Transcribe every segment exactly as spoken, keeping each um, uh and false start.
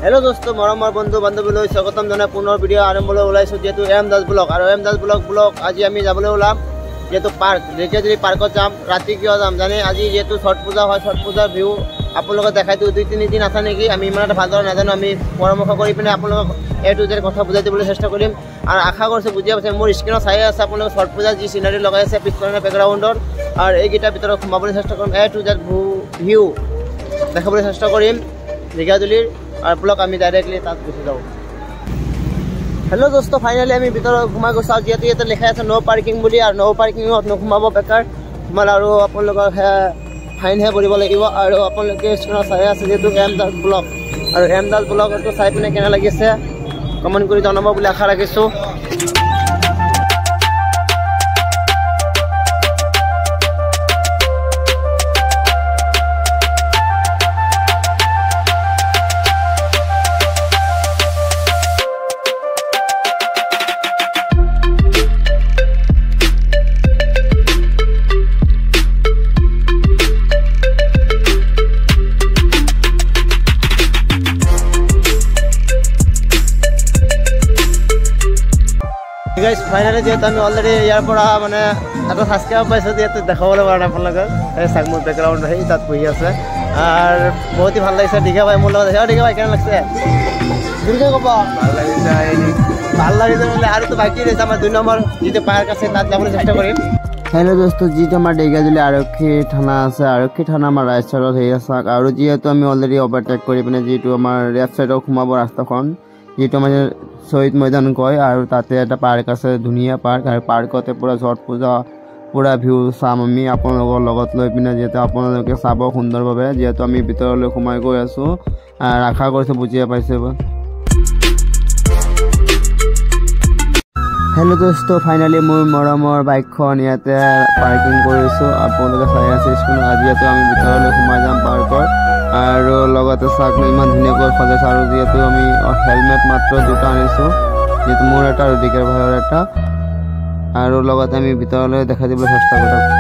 Hello दोस्तों मरমৰ বন্ধু বান্ধৱীলৈ স্বাগতম জনাই পুনৰ ভিডিঅ' আৰম্ভলৈ ওলাইছো যেহেতু এম দাস ব্লগ আৰু এম দাস ব্লগ ব্লগ আজি আমি যাবলৈ ওলাম যেহেতু পাৰ্ক ঢেকীয়াজুলি পাৰ্কত যাম ৰাতি কিয় যাম জানে আজি যেহেতু ছট পূজা হয় ছট পূজাৰ ভিউ আপোনালোকক দেখাই দিওঁ দুই তিনি দিন আছে নেকি আমি ইমান এটা ভালদৰে নাজানো আমি পৰামৰ্শ কৰি পিনে আপোনালোকক এ টু জেড কথা বুজাই দিবলৈ চেষ্টা কৰিম আৰু আশা কৰিছোঁ বুজি পাইছে মোৰ স্ক্ৰীনত চাই আছে আপোনালোকে ছট পূজাৰ যি চিনাৰী লগাই আছে পিছফালে বেকগ্ৰাউণ্ডৰ আৰু এইকেইটাৰ ভিতৰত সোমাবলৈ চেষ্টা কৰিম এ টু জেড ভিউ দেখাবলৈ চেষ্টা কৰিম ঢেকীয়াজুলিৰ और ब्लॉग आम डायरेक्टली तक गुसि जाऊँ। हेलो दोस्तों फाइनली आम भर सोमाई गई जी ये लिखा है नो पार्किंग और नो पार्किंग नोमाब बेकार सोमाल और फाइनहे भरब लगे और अपने स्क्रीन चाई आसे जी एम दास ब्लॉग और एम दास ब्लॉग तो चाई पे के लगे कमेंट कर जनाब आशा रखी। गाइस फाइनली जेहेतु आम अलरेडी यार मानने एट सबसक्राइब पासी जीतु देखा अपने चाकमोर बेकग्राउंड है तक बहि आसे और बहुत ही भल लगे दीघा भाई मोर लगे दीघा भाई क्या लगे दुर्गा कब भल लगे भल लगे और तो बाकी रही दुई नम्बर जी पार्क आसे तक जाने चेष्टा करें। हेलो दोस्तों जी ढेकियाजुली आरक्षी थाना आसे आरक्षी थाना आम राइट साइड है और जीतु आम अलरेडी ओभारटेक कर जी लेफ्ट साइड सोमाब रास्ताखन जी शहीद मैदान कय और ताते एटा पार्क आछे धुनिया पार्क और पार्कते पूरा छठ पूजा पूरा भिउ चाम आमी आपनलोকৰ লগত লৈ পিনে যেতে आपनलोকে চাব সুন্দৰভাৱে যেহেতু আমি ভিতৰলৈ সোমাই গৈ আছো আর আশা কৰিছো বুজিয়ে পাইছে। हेलो दोस्तों फाइनली मोर मरমৰ বাইকখন ইয়াতে पार्किंग কৰিছো आपनलोকে চাই আছে স্ক্ৰীন আজি ইয়াতে আমি ভিতৰলৈ সোমাই যাম পাৰ্কৰ और लगते चाक इमान धुनिया सजाइছে और जीतु आम हेलमेट मात्र दुटा आनिছো जीतु मोर एटा और दिकर भाइर एटा और लगते आम भितरলৈ देखा दिबले चेष्टा करिम।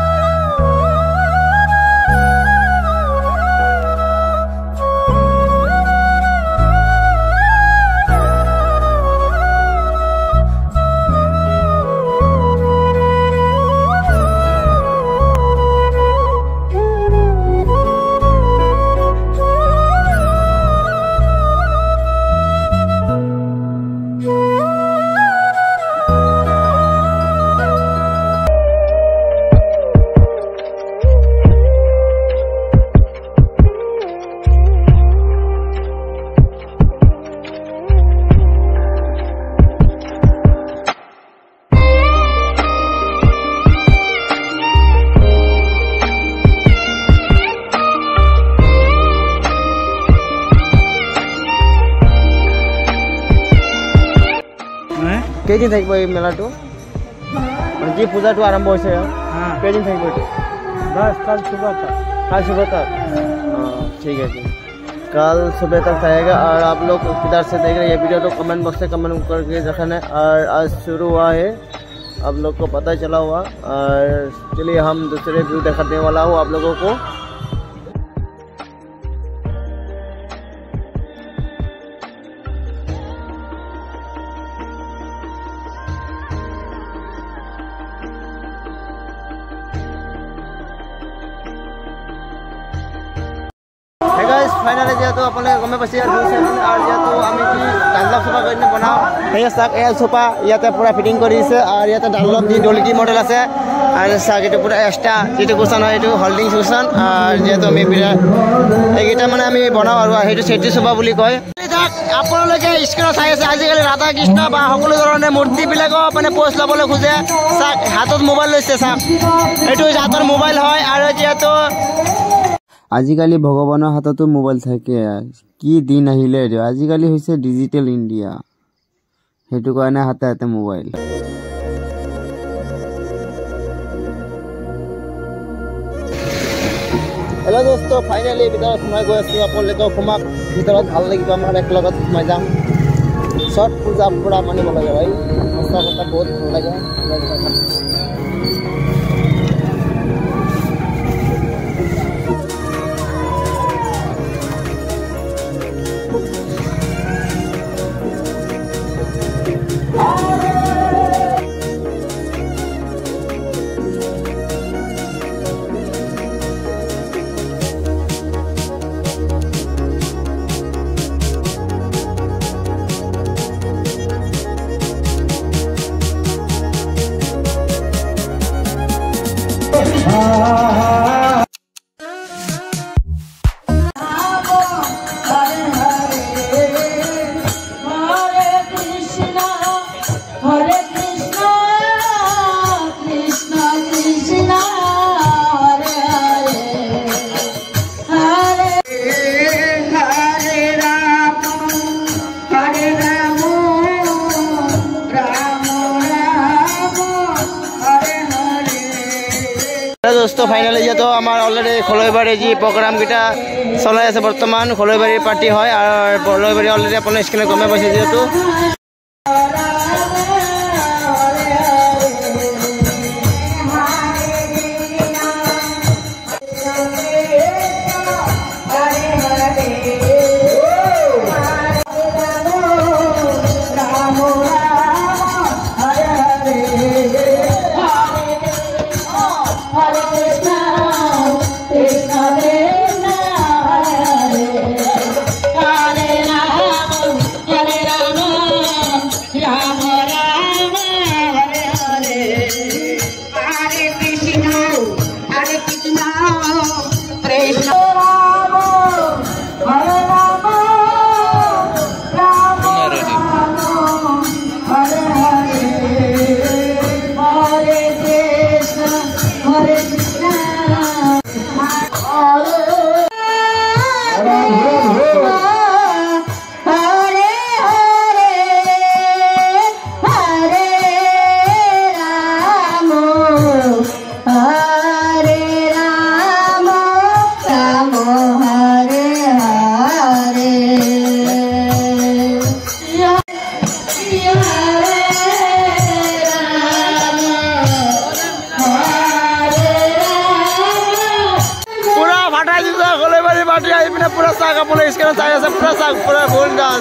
केदिन থাকিব এই মেলাটো মানে যে পূজাটো আৰম্ভ হৈছে কেদিন থাকিব এটা बस कल सुबह तक कल सुबह तक ठीक है कल सुबह तक रहेगा और आप लोग किधर से देख रहे हैं ये वीडियो तो कमेंट बॉक्स से कमेंट करके रखना और आज शुरू हुआ है आप लोग को पता चला हुआ और चलिए हम दूसरे व्यू दिखाने वाला हूँ आप लोगों को। फाइनली जेहेतु अपने गमे पासी और जेहेतु आम डानलप सोफा कर बनाओ সেই চাক এল সোফা ইয়াতে পুরা ফিটিং কৰিছে और ইয়াতে ডানলপ जी डोलिटी मॉडल আছে और চাক এটা পুরা এক্সট্রা যেটো কুশন হয় এটো হোল্ডিং কুশন और যেহেতু আমি এইটা মানে আমি বনাও আর সেইটো সেটি সোফা বুলি কয়। আপোনালোকে স্ক্ৰীনত চাই আছে আজিকালি ৰাধা কৃষ্ণ বা সকলো ধৰণৰ মূৰ্তিবিলাকো মানে পোষ্ট ল'বলৈ খোজে চাক হাতত মোবাইল লৈছে চাক এইটো হাতৰ মোবাইল হয় আৰু যেহেতু आजिकाली भगवाনৰ हाथतो मोबाइल থাকে কি দিন আহিলে आजिकाली হৈছে डिजिटल इंडिया हेतु কাৰণে हाथे हाथे मोबाइल। हेलो दोस्तों फाइनली ভিতৰত সোমাই গৈ আছো আপোনালোকক সোমাক ভিতৰত ভাল লাগিব আমাৰ এক লগত সোমাই যাম ছট পূজা পুৰা মানিব লাগে ভাই সঁচা কথা বহুত ভাল লাগে। তো ফাইনালি যেহেতু আমার অলরেডি খলইবাড়ি যে প্রোগ্রামকেইটা চলাই আছে বর্তমান খলইবাড়ির পার্টি হয় আর খলইবাড়ি অলরেডি আপনার স্ক্রিনে গমে পাইছে যেহেতু पूरा साग अपने इसके चाहिए पूरा साग पूरा फुल डांस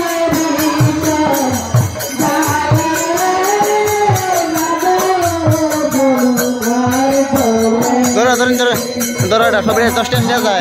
दौरा धरें धरे दौरा सब दस टेन जाए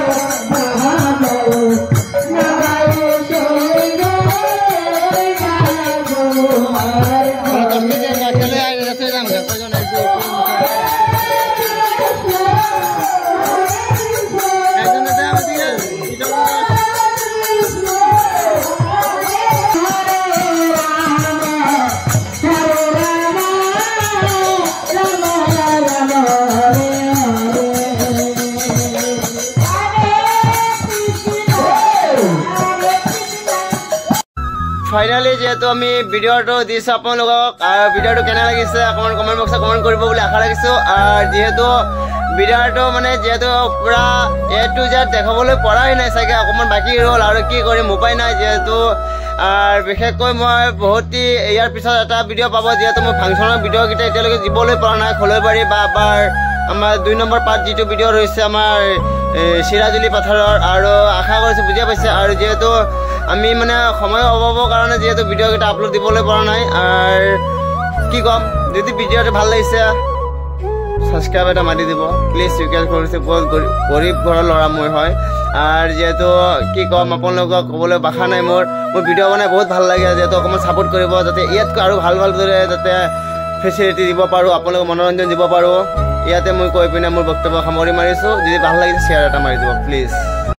फाइनली जेहेतु आम भिडिओ दिशो आपलोक भिडिओ केने लगे अकमान कमेंट बक्स कमेंट करिब बुली आशा राखिছো और जेहेतु भिडिओ माने जेहेतु पूरा ए टू जेड देखाबले पराई नाइ सागे अकमान बाकी रल और कि करिम उपाय नाइ जेहेतु और विशेषक मैं बहुत ही यार पिछत एटा भिडिओ पाब जेहेतु मैं फांक्शनर भिडिओ किटा एतियालके दिबले परा नाइ खलइबाड़ी बा आबार आमार दुई नम्बर पार्ट जी भिडिओ रहिছে आमार सिराजुली पथारर और आशा करिছো बुझा पाइছে और जेहेतु आमी माने समय अभावर कारण जेहेतु भिडिओ केटा आपलोड दिबले परा नाइ और कि कम यदि भिडिओ ভাল লাগিছে सबसक्राइब এটা मारि দিব प्लिज रिक्वेस्ट কৰিছে बहुत गरीब घर लड़ा मैं है और जेहेतु कि कम आपलोक कबले भाषा नाइ मोर मोर भिडिओ बनाई बहुत ভাল লাগে जेहेतु अकमान सपोर्ट करिब जाते इयातको आरो ভাল ভাল दरे जाते फैसिलिटी দিব पारो आपलोक मनोरंजन দিব पारो इयाते मैं কৈ পিনে मोर बक्तव्य सामरि मारिছো যদি ভাল লাগিছে शेयर এটা मारि দিব प्लिज।